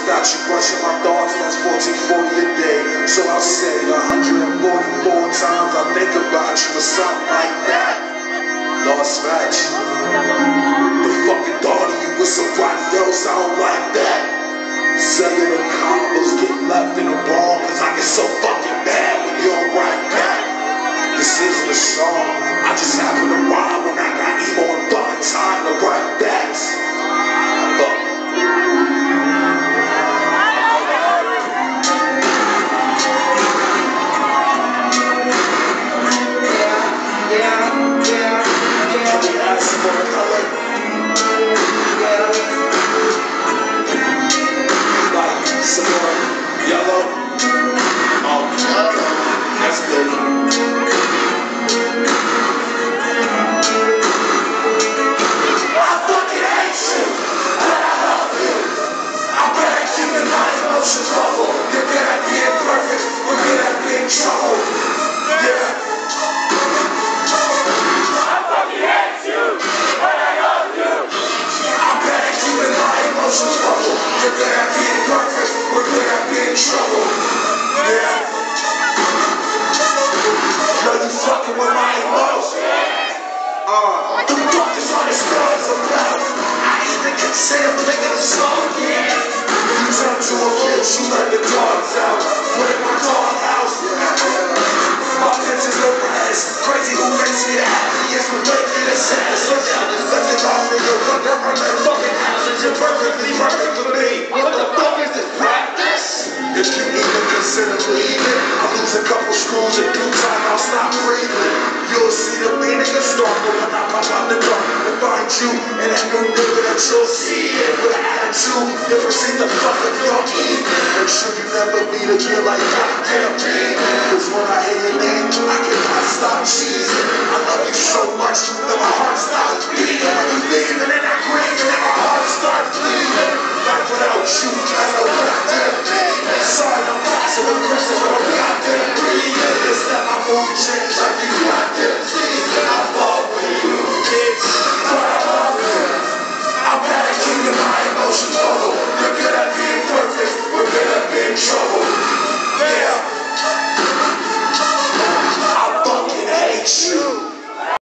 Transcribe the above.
got you brushing my thoughts, that's 1440 a day. So I'll say 144 times I think about you or something like that. Lost match. The fucking thought of you with somebody else, I don't like that. Cellular combos get left in the wrong, cause I get so fucking mad when you don't write back. This isn't a song, I just happen to rhyme when I got emo and fucking time to write that. A couple screws in due time, I'll stop breathing. You'll see the meaning of stronger when I pop out the dark and find you. And that new nigga that you'll see it with an attitude. You proceed to fuck with your evening. Make sure you never meet again like goddamn me. Cause when I hear your name, I cannot stop cheesing. I love you so much that my heart stops beating. When you leaving and I grieve and my heart starts bleeding. Life without you, I know goddamn me. Sorry, I'm passive aggressive, but I'm goddamn breathing. It's that my mood changed like you goddamn see.